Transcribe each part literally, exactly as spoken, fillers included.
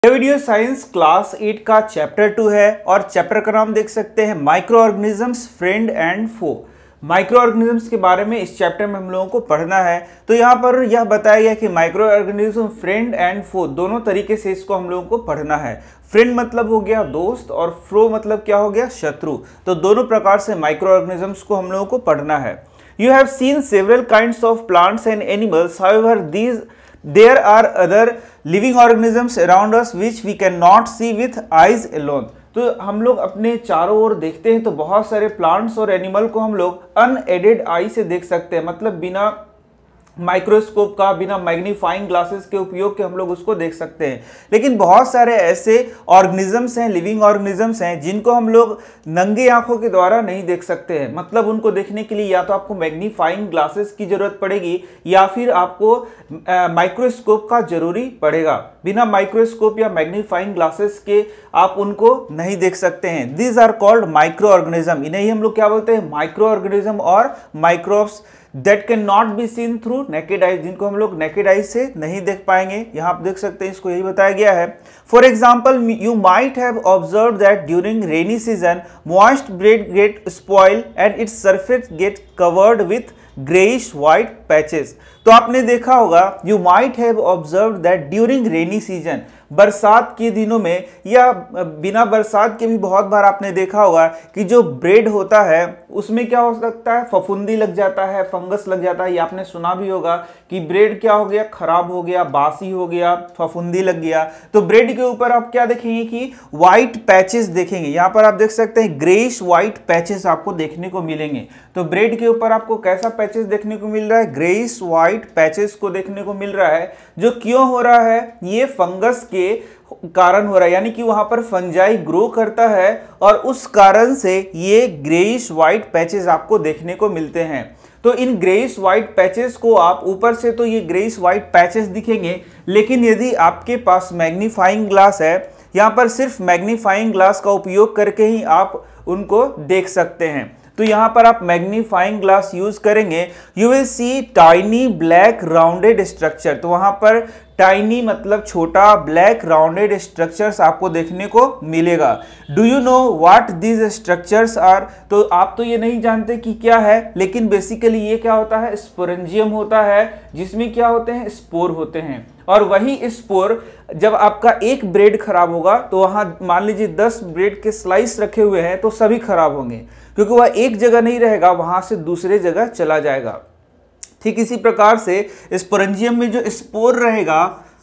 ये video science class eight का chapter two है और चैप्टर का नाम देख सकते हैं micro organisms friend and foe. Micro organisms के बारे में इस चैप्टर में हम लोगों को पढ़ना है। तो यहाँ पर यह बताया गया कि micro organism friend and foe दोनों तरीके से इसको हम लोगों को पढ़ना है। फ्रेंड मतलब हो गया दोस्त और फ्रो मतलब क्या हो गया शत्रु। तो दोनों प्रकार से माइक्रो ऑर्गेनिजम्स को हम लोगों को पढ़ना है। You have seen several kinds of plants and animals, however these there are other living organisms around us which we cannot see with eyes alone। तो हम लोग अपने चारों ओर देखते हैं तो बहुत सारे प्लांट्स और एनिमल को हम लोग अनएडेड आई से देख सकते हैं, मतलब बिना माइक्रोस्कोप का, बिना मैग्नीफाइंग ग्लासेस के उपयोग के हम लोग उसको देख सकते हैं। लेकिन बहुत सारे ऐसे ऑर्गेनिजम्स हैं, लिविंग ऑर्गेनिजम्स हैं, जिनको हम लोग नंगे आंखों के द्वारा नहीं देख सकते हैं। मतलब उनको देखने के लिए या तो आपको मैग्नीफाइंग ग्लासेस की जरूरत पड़ेगी या फिर आपको माइक्रोस्कोप का जरूरी पड़ेगा। बिना माइक्रोस्कोप या मैग्नीफाइंग ग्लासेस के आप उनको नहीं देख सकते हैं। These are called micro organism. इन्हें ही हम लोग क्या बोलते हैं, माइक्रो ऑर्गेनिज्म और microbes that can not be seen through naked eye, जिनको हम लोग नेकेड आई से नहीं देख पाएंगे। यहाँ आप देख सकते हैं, इसको यही बताया गया है। For example, you might have observe that during rainy season moist bread get spoil and its surface get covered with greyish white patches. तो आपने देखा होगा, you might have observe that during rainy season, बरसात के दिनों में या बिना बरसात के भी बहुत बार आपने देखा होगा कि जो ब्रेड होता है उसमें क्या हो सकता है, फफूंदी लग जाता है, फंगस लग जाता है। ये आपने सुना भी होगा कि ब्रेड क्या हो गया, खराब हो गया, बासी हो गया, फफूंदी लग गया। तो ब्रेड के ऊपर आप क्या देखेंगे कि व्हाइट पैचेस देखेंगे। यहाँ पर आप देख सकते हैं ग्रेइश व्हाइट पैचेस आपको देखने को मिलेंगे। तो ब्रेड के ऊपर आपको कैसा पैचेस देखने को मिल रहा है, ग्रेइश व्हाइट पैचेस को देखने को मिल रहा है। जो क्यों हो रहा है, ये फंगस के कारण हो रहा है, यानी कि वहां पर फंजाई ग्रो करता है और उस कारण से ये ग्रेइश व्हाइट पैचेस आपको देखने को मिलते हैं। तो इन ग्रेइश व्हाइट पैचेस को आप ऊपर से तो ये ग्रेइश व्हाइट पैचेस दिखेंगे, लेकिन यदि आपके पास मैग्नीफाइंग ग्लास है, यहाँ पर सिर्फ मैग्नीफाइंग ग्लास का उपयोग करके ही आप उनको देख सकते हैं। तो यहाँ पर आप मैग्नीफाइंग ग्लास यूज करेंगे, you will see tiny black rounded structure. तो वहां पर टाइनी मतलब छोटा, ब्लैक राउंडेड स्ट्रक्चर्स आपको देखने को मिलेगा। Do you know what these structures are? तो आप तो ये नहीं जानते कि क्या है, लेकिन बेसिकली ये क्या होता है, स्पोरेंजियम होता है, जिसमें क्या होते हैं, स्पोर होते हैं। और वही स्पोर जब आपका एक ब्रेड खराब होगा तो वहां मान लीजिए दस ब्रेड के स्लाइस रखे हुए हैं तो सभी खराब होंगे, क्योंकि वह एक जगह नहीं रहेगा, वहां से दूसरे जगह चला जाएगा। ठीक इसी प्रकार से स्पोरेंजियम में जो स्पोर रहेगा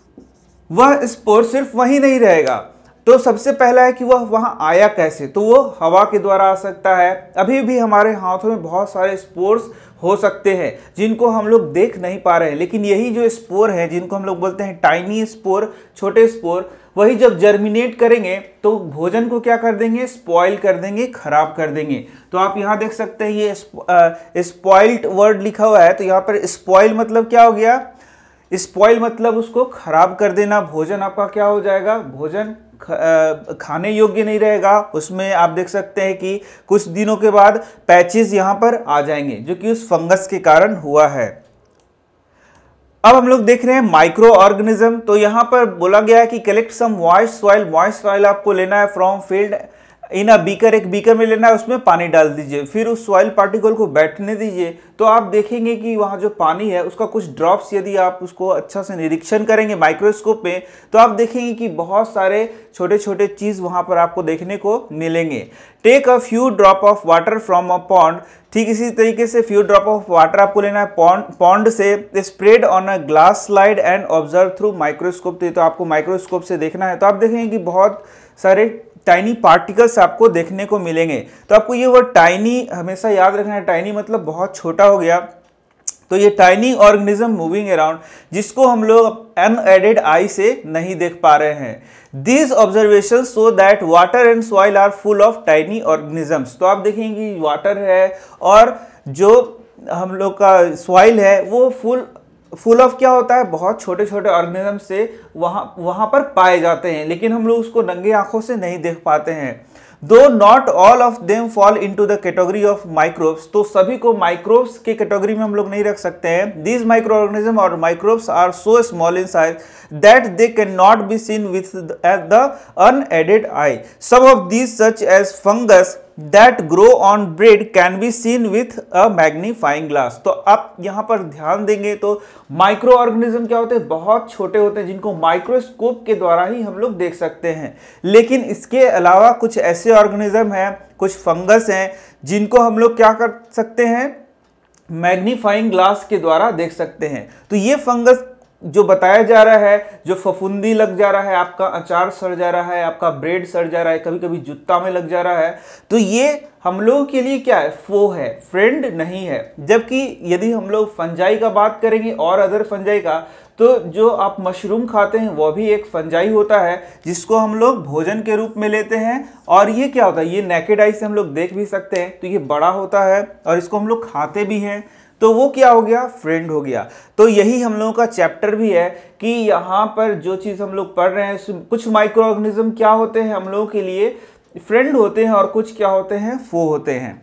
वह स्पोर सिर्फ वहीं नहीं रहेगा। तो सबसे पहला है कि वह वहां आया कैसे, तो वो हवा के द्वारा आ सकता है। अभी भी हमारे हाथों में बहुत सारे स्पोर्स हो सकते हैं जिनको हम लोग देख नहीं पा रहे हैं, लेकिन यही जो स्पोर है जिनको हम लोग बोलते हैं टाइनी स्पोर, छोटे स्पोर, वही जब जर्मिनेट करेंगे तो भोजन को क्या कर देंगे, स्पॉइल कर देंगे, खराब कर देंगे। तो आप यहाँ देख सकते हैं ये स्पॉइल्ड वर्ड लिखा हुआ है। तो यहाँ पर स्पॉइल मतलब क्या हो गया, स्पॉइल मतलब उसको खराब कर देना। भोजन आपका क्या हो जाएगा, भोजन खाने योग्य नहीं रहेगा। उसमें आप देख सकते हैं कि कुछ दिनों के बाद पैचेस यहाँ पर आ जाएंगे, जो कि उस फंगस के कारण हुआ है। अब हम लोग देख रहे हैं माइक्रो ऑर्गेनिज्म। तो यहाँ पर बोला गया है कि collect some moist soil. Moist soil आपको लेना है from field in a beaker, एक बीकर में लेना है, उसमें पानी डाल दीजिए, फिर उस सॉइल पार्टिकल को बैठने दीजिए। तो आप देखेंगे कि वहाँ जो पानी है उसका कुछ ड्रॉप्स, यदि आप उसको अच्छा से निरीक्षण करेंगे माइक्रोस्कोप में, तो आप देखेंगे कि बहुत सारे छोटे छोटे चीज़ वहाँ पर आपको देखने को मिलेंगे। Take a few drop of water from a pond. ठीक इसी तरीके से फ्यू ड्रॉप ऑफ वाटर आपको लेना है पॉन्ड पॉन्ड से, spread on a glass slide and observe through microscope. तो आपको माइक्रोस्कोप से देखना है। तो आप देखेंगे कि बहुत सारे टाइनी पार्टिकल्स आपको देखने को मिलेंगे। तो आपको ये वर्ड टाइनी हमेशा याद रखना है। टाइनी मतलब बहुत छोटा हो गया। तो ये टाइनी ऑर्गेनिज्म मूविंग अराउंड, जिसको हम लोग अनएडेड आई से नहीं देख पा रहे हैं। These observation show that water and soil are full of tiny organisms. तो आप देखेंगे वाटर है और जो हम लोग का सॉइल है वो फुल फुल ऑफ क्या होता है, बहुत छोटे छोटे ऑर्गेनिज्म से वहाँ वहाँ पर पाए जाते हैं, लेकिन हम लोग उसको नंगे आंखों से नहीं देख पाते हैं। Though not all of them fall into the category of microbes, तो सभी को माइक्रोब्स के कैटेगरी में हम लोग नहीं रख सकते हैं। दीज माइक्रो ऑर्गेनिज्म और microbes are so small in size that they can not be seen with the unaided eye. Some of these such as fungus that grow on bread can be seen with a magnifying glass. तो आप यहाँ पर ध्यान देंगे तो micro organism क्या होते हैं, बहुत छोटे होते हैं जिनको माइक्रोस्कोप के द्वारा ही हम लोग देख सकते हैं। लेकिन इसके अलावा कुछ ऐसे ऑर्गेनिज्म हैं, कुछ फंगस हैं जिनको हम लोग क्या कर सकते हैं, मैग्नीफाइंग ग्लास के द्वारा देख सकते हैं। तो ये फंगस जो बताया जा रहा है, जो फफूंदी लग जा रहा है, आपका अचार सड़ जा रहा है, आपका ब्रेड सड़ जा रहा है, कभी कभी जूता में लग जा रहा है, तो ये हम लोगों के लिए क्या है, फो है, फ्रेंड नहीं है। जबकि यदि हम लोग फंजाई का बात करेंगे और अदर फंजाई का, तो जो आप मशरूम खाते हैं वो भी एक फंजाई होता है जिसको हम लोग भोजन के रूप में लेते हैं। और ये क्या होता है, ये नेकेड आई से हम लोग देख भी सकते हैं, तो ये बड़ा होता है और इसको हम लोग खाते भी हैं, तो वो क्या हो गया, फ्रेंड हो गया। तो यही हम लोगों का चैप्टर भी है कि यहाँ पर जो चीज़ हम लोग पढ़ रहे हैं, कुछ माइक्रो ऑर्गेनिज्म क्या होते हैं हम लोगों के लिए फ्रेंड होते हैं और कुछ क्या होते हैं, फो होते हैं।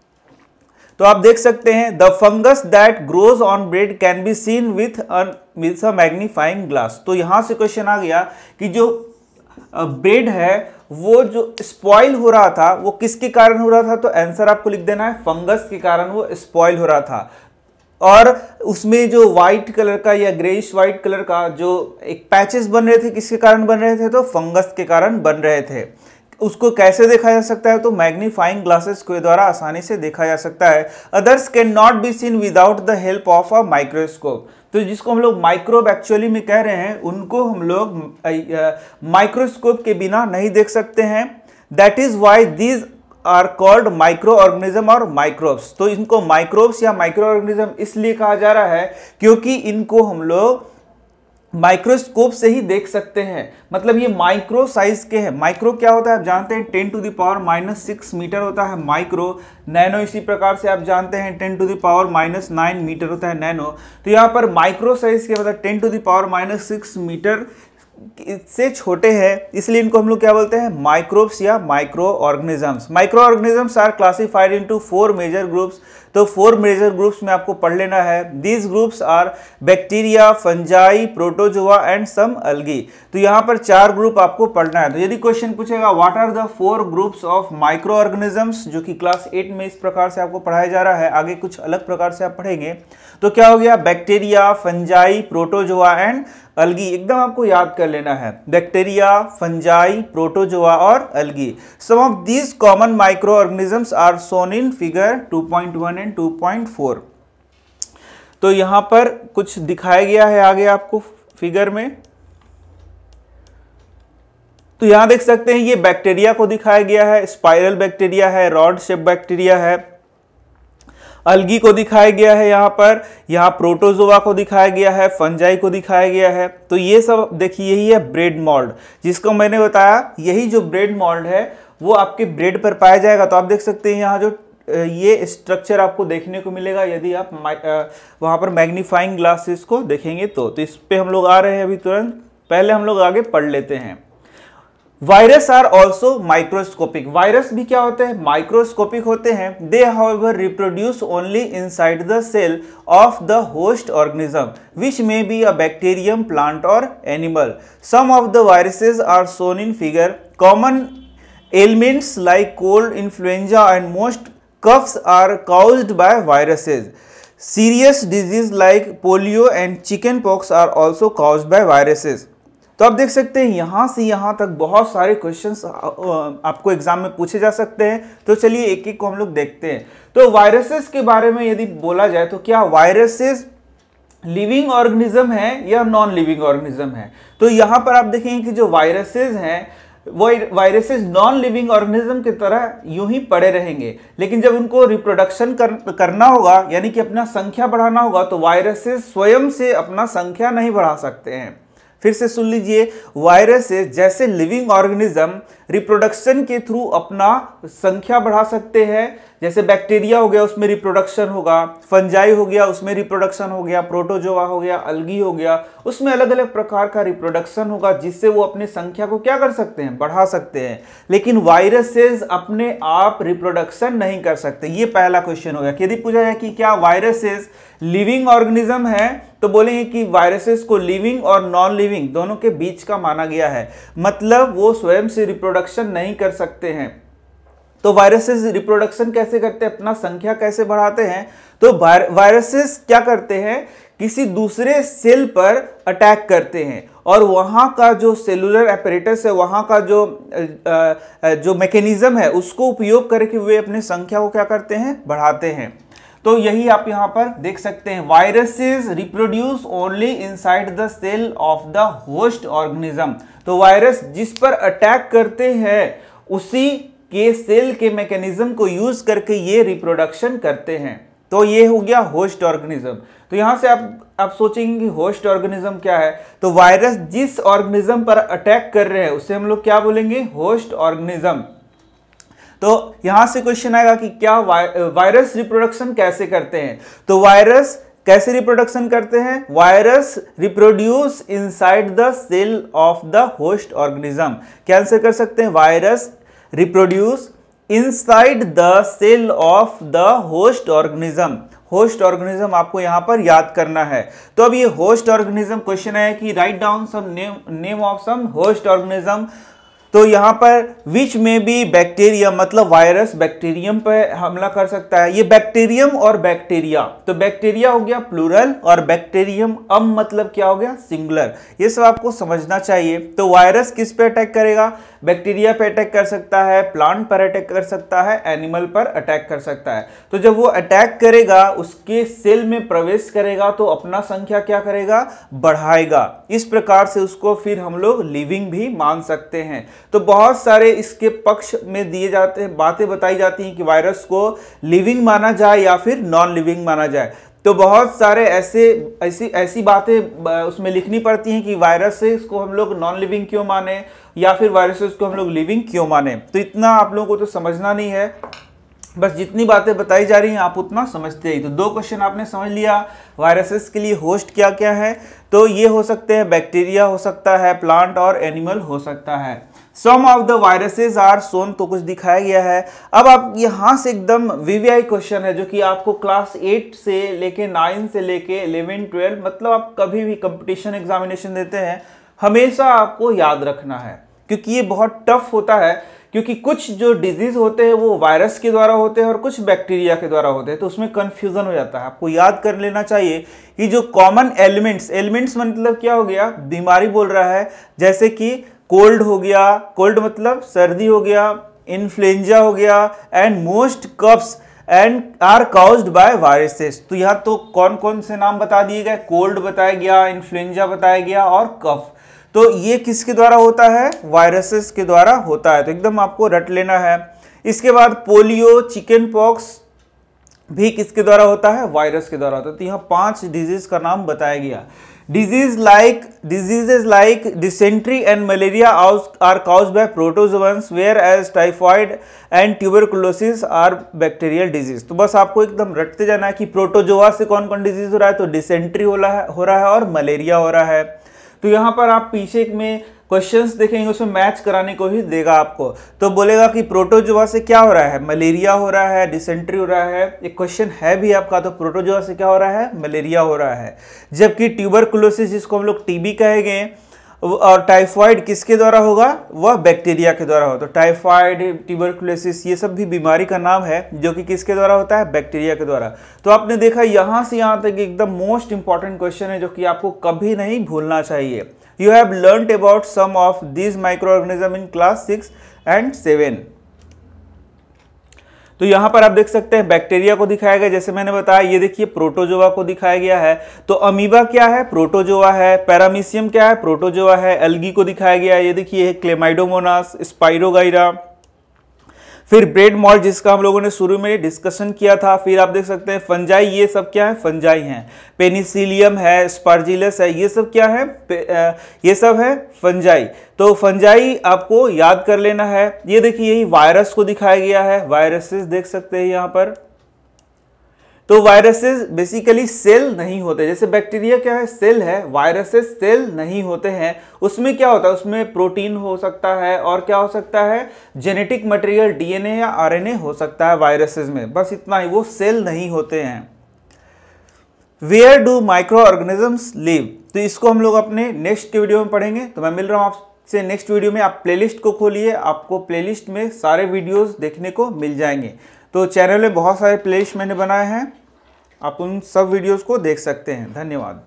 तो आप देख सकते हैं the fungus that grows on bread can be seen with with a magnifying glass. तो यहाँ से क्वेश्चन आ गया कि जो ब्रेड है वो जो स्पॉइल हो रहा था वो किसके कारण हो रहा था, तो आंसर आपको लिख देना है फंगस के कारण वो स्पॉइल हो रहा था। और उसमें जो व्हाइट कलर का या ग्रेइश व्हाइट कलर का जो एक पैचेस बन रहे थे, किसके कारण बन रहे थे, तो फंगस के कारण बन रहे थे। उसको कैसे देखा जा सकता है, तो मैग्नीफाइंग ग्लासेस के द्वारा आसानी से देखा जा सकता है। Others can not be seen without the help of a microscope. तो जिसको हम लोग माइक्रोब एक्चुअली में कह रहे हैं, उनको हम लोग माइक्रोस्कोप के बिना नहीं देख सकते हैं। That is why these are called micro organism और माइक्रोब्स। तो इनको माइक्रोब्स या माइक्रो ऑर्गेनिज्म इसलिए कहा जा रहा है क्योंकि इनको हम लोग माइक्रोस्कोप से ही देख सकते हैं। मतलब ये माइक्रो साइज के हैं। माइक्रो क्या होता है आप जानते हैं, ten to the power minus six metre होता है माइक्रो। नैनो इसी प्रकार से आप जानते हैं ten to the power minus nine metre होता है नैनो। तो यहाँ पर माइक्रो साइज के मतलब ten to the power minus six metre से छोटे हैं, इसलिए इनको हम लोग क्या बोलते हैं, माइक्रोब्स या micro organisms. Micro organisms are classified into four major groups. तो फोर मेजर ग्रुप्स में आपको पढ़ लेना है। These groups are bacteria, fungi, protozoa and some algae. तो यहाँ पर चार ग्रुप आपको पढ़ना है। तो यदि क्वेश्चन पूछेगा what are the four groups of micro organisms, जो कि क्लास एट में इस प्रकार से आपको पढ़ाया जा रहा है, आगे कुछ अलग प्रकार से आप पढ़ेंगे, तो क्या हो गया, bacteria, fungi, protozoa and algae. एकदम आपको याद कर लेना है, बैक्टीरिया, फंजाई, प्रोटोजोआ और algae. Some of these common micro organisms are shown in figure two point one and two point four. तो यहां पर कुछ दिखाया गया है आगे आपको फिगर में। तो यहां देख सकते हैं ये बैक्टीरिया को दिखाया गया है, स्पाइरल बैक्टीरिया है, रॉड शेप बैक्टीरिया है। अलगी को दिखाया गया है यहाँ पर, यहाँ प्रोटोजोआ को दिखाया गया है, फंजाई को दिखाया गया है। तो ये सब देखिए, यही है ब्रेड मोल्ड, जिसको मैंने बताया यही जो ब्रेड मोल्ड है वो आपके ब्रेड पर पाया जाएगा। तो आप देख सकते हैं यहाँ जो ये स्ट्रक्चर आपको देखने को मिलेगा यदि आप वहाँ पर मैग्नीफाइंग ग्लासेस को देखेंगे तो। तो इस पे हम लोग आ रहे हैं अभी तुरंत, पहले हम लोग आगे पढ़ लेते हैं। Virus are also microscopic. Virus भी क्या होते हैं, माइक्रोस्कोपिक होते हैं। They however reproduce only inside the cell of the host organism which may be a bacterium, plant or animal. Some of the viruses are shown in figure. Common elements like cold, influenza and most coughs are caused by viruses. Serious disease like polio and chicken pox are also caused by viruses. तो आप देख सकते हैं यहाँ से यहाँ तक बहुत सारे क्वेश्चंस आपको एग्जाम में पूछे जा सकते हैं। तो चलिए एक एक को हम लोग देखते हैं। तो वायरसेस के बारे में यदि बोला जाए तो क्या वायरसेस लिविंग ऑर्गेनिज्म है या नॉन लिविंग ऑर्गेनिज्म है। तो यहाँ पर आप देखेंगे कि जो वायरसेस हैं वो वायरसेस नॉन लिविंग ऑर्गेनिज्म की तरह यूं ही पड़े रहेंगे, लेकिन जब उनको रिप्रोडक्शन कर, करना होगा यानी कि अपना संख्या बढ़ाना होगा तो वायरसेस स्वयं से अपना संख्या नहीं बढ़ा सकते हैं। फिर से सुन लीजिए, वायरसेस जैसे लिविंग ऑर्गेनिज्म रिप्रोडक्शन के थ्रू अपना संख्या बढ़ा सकते हैं, जैसे बैक्टीरिया हो गया उसमें रिप्रोडक्शन होगा, फंजाई हो गया उसमें रिप्रोडक्शन हो गया, प्रोटोजोआ हो गया, अलगी हो गया, उसमें अलग अलग प्रकार का रिप्रोडक्शन होगा जिससे वो अपनी संख्या को क्या कर सकते हैं, बढ़ा सकते हैं। लेकिन वायरसेस अपने आप रिप्रोडक्शन नहीं कर सकते। ये पहला क्वेश्चन हो गया। यदि पूछा जाए कि क्या वायरसेस लिविंग ऑर्गेनिज्म है तो बोलेंगे कि वायरसेस को लिविंग और नॉन लिविंग दोनों के बीच का माना गया है, मतलब वो स्वयं से रिप्रोडक्शन नहीं कर सकते हैं। तो वायरसेस रिप्रोडक्शन कैसे करते हैं, अपना संख्या कैसे बढ़ाते हैं? तो वायरसेस क्या करते हैं, किसी दूसरे सेल पर अटैक करते हैं और वहां का जो सेलुलर एपरेटस है, वहां का जो जो मैकेनिज्म है उसको उपयोग करके वे अपनी संख्या को क्या करते हैं, बढ़ाते हैं। तो यही आप यहां पर देख सकते हैं, viruses reproduce only inside the cell of the host organism. तो वायरस जिस पर अटैक करते हैं उसी के सेल के मैकेनिज्म को यूज करके ये रिप्रोडक्शन करते हैं। तो ये हो गया होस्ट ऑर्गेनिज्म। तो यहां से आप आप सोचेंगे कि होस्ट ऑर्गेनिज्म क्या है, तो वायरस जिस ऑर्गेनिज्म पर अटैक कर रहे हैं उसे हम लोग क्या बोलेंगे, होस्ट ऑर्गेनिज्म। तो यहां से क्वेश्चन आएगा कि क्या वायरस रिप्रोडक्शन कैसे करते हैं? तो वायरस कैसे रिप्रोडक्शन करते हैं? Virus reproduce inside the cell of the host organism. क्या आंसर कर सकते हैं? Virus reproduce inside the cell of the host organism. Host organism आपको यहां पर याद करना है। तो अब ये होस्ट ऑर्गेनिज्म क्वेश्चन है कि write down some name name of some host organism. तो यहां पर विच में भी बैक्टीरियम, मतलब वायरस बैक्टीरियम पर हमला कर सकता है। ये बैक्टीरियम और बैक्टीरिया, तो बैक्टीरिया हो गया प्लूरल और बैक्टीरियम अम मतलब क्या हो गया, सिंगुलर। ये सब आपको समझना चाहिए। तो वायरस किस पे अटैक करेगा? बैक्टीरिया पे अटैक कर सकता है, प्लांट पर अटैक कर सकता है, एनिमल पर अटैक कर सकता है। तो जब वो अटैक करेगा, उसके सेल में प्रवेश करेगा तो अपना संख्या क्या करेगा, बढ़ाएगा। इस प्रकार से उसको फिर हम लोग लिविंग भी मान सकते हैं। तो बहुत सारे इसके पक्ष में दिए जाते हैं, बातें बताई जाती हैं कि वायरस को लिविंग माना जाए या फिर नॉन लिविंग माना जाए। तो बहुत सारे ऐसे ऐसी ऐसी बातें उसमें लिखनी पड़ती हैं कि वायरस से इसको हम लोग नॉन लिविंग क्यों माने या फिर वायरसेस को हम लोग लिविंग क्यों माने। तो इतना आप लोगों को तो समझना नहीं है, बस जितनी बातें बताई जा रही हैं आप उतना समझते ही। तो दो क्वेश्चन आपने समझ लिया। वायरसेस के लिए होस्ट क्या क्या है, तो ये हो सकते हैं बैक्टीरिया हो सकता है, प्लांट और एनिमल हो सकता है। Some of the viruses are shown, तो कुछ दिखाया गया है। अब आप यहां से एकदम वीवीआई क्वेश्चन है जो कि आपको क्लास एट से लेके नाइन से लेके इलेवन ट्वेल्व, मतलब आप कभी भी कंपटीशन एग्जामिनेशन देते हैं हमेशा आपको याद रखना है, क्योंकि ये बहुत टफ होता है। क्योंकि कुछ जो डिजीज होते हैं वो वायरस के द्वारा होते हैं और कुछ बैक्टीरिया के द्वारा होते हैं, तो उसमें कंफ्यूजन हो जाता है। आपको याद कर लेना चाहिए कि जो कॉमन एलिमेंट्स, एलिमेंट्स मतलब क्या हो गया, बीमारी बोल रहा है, जैसे कि कोल्ड हो गया, कोल्ड मतलब सर्दी हो गया, इन्फ्लुएंजा हो गया, and most coughs and are caused by viruses. तो यहाँ तो कौन कौन से नाम बता दिए गए, कोल्ड बताया गया, इन्फ्लुएंजा बताया गया और कफ। तो ये किसके द्वारा होता है, वायरसेस के द्वारा होता है। तो एकदम आपको रट लेना है। इसके बाद पोलियो, चिकन पॉक्स भी किसके द्वारा होता है, वायरस के द्वारा होता है। तो यहाँ पांच डिजीज का नाम बताया गया। Disease like diseases like dysentery and malaria are caused by protozoans, whereas typhoid and tuberculosis are bacterial disease. तो बस आपको एकदम रटते जाना है कि प्रोटोजोआ से कौन कौन डिजीज हो रहा है, तो डिसेंट्री हो रहा है हो रहा है और मलेरिया हो रहा है। तो यहाँ पर आप पीछे में क्वेश्चंस देखेंगे उसमें मैच कराने को ही देगा आपको। तो बोलेगा कि प्रोटोजोआ से क्या हो रहा है, मलेरिया हो रहा है, डिसेंट्री हो रहा है। एक क्वेश्चन है भी आपका, तो प्रोटोजोआ से क्या हो रहा है, मलेरिया हो रहा है। जबकि ट्यूबरकुलोसिस जिसको हम लोग टीबी कहेंगे और टाइफाइड किसके द्वारा होगा, वह बैक्टीरिया के द्वारा हो। तो टाइफाइड, ट्यूबरकुलोसिस ये सब भी बीमारी का नाम है जो कि किसके द्वारा होता है, बैक्टीरिया के द्वारा। तो आपने देखा यहाँ से यहाँ तक एकदम मोस्ट इंपॉर्टेंट क्वेश्चन है जो कि आपको कभी नहीं भूलना चाहिए। You have learned about some of this micro organism in class six and seven. तो यहां पर आप देख सकते हैं बैक्टीरिया को दिखाया गया, जैसे मैंने बताया। ये देखिए प्रोटोजोआ को दिखाया गया है। तो अमीबा क्या है, प्रोटोजोआ है। पैरामीशियम क्या है, प्रोटोजोआ है। एल्गी को दिखाया गया है, ये देखिए क्लेमाइडोमोनास, स्पाइरोगाइरा। फिर ब्रेड मॉल्ट जिसका हम लोगों ने शुरू में डिस्कशन किया था। फिर आप देख सकते हैं फंजाई, ये सब क्या है, फंजाई हैं। पेनिसिलियम है, स्पार्जिलस है, ये सब क्या है, ये सब है फंजाई। तो फंजाई आपको याद कर लेना है। ये देखिए यही वायरस को दिखाया गया है, वायरसेस देख सकते हैं यहाँ पर। तो वायरसेस बेसिकली सेल नहीं होते, जैसे बैक्टीरिया क्या है, सेल है, वायरसेस सेल नहीं होते हैं। उसमें क्या होता है, उसमें प्रोटीन हो सकता है और क्या हो सकता है, जेनेटिक मटेरियल डीएनए या आरएनए हो सकता है वायरसेस में, बस इतना ही, वो सेल नहीं होते हैं। Where do micro organisms live, तो इसको हम लोग अपने नेक्स्ट वीडियो में पढ़ेंगे। तो मैं मिल रहा हूँ आपसे नेक्स्ट वीडियो में। आप प्लेलिस्ट को खोलिए, आपको प्लेलिस्ट में सारे वीडियोस देखने को मिल जाएंगे। तो चैनल में बहुत सारे प्लेलिस्ट मैंने बनाए हैं, आप उन सब वीडियोस को देख सकते हैं। धन्यवाद।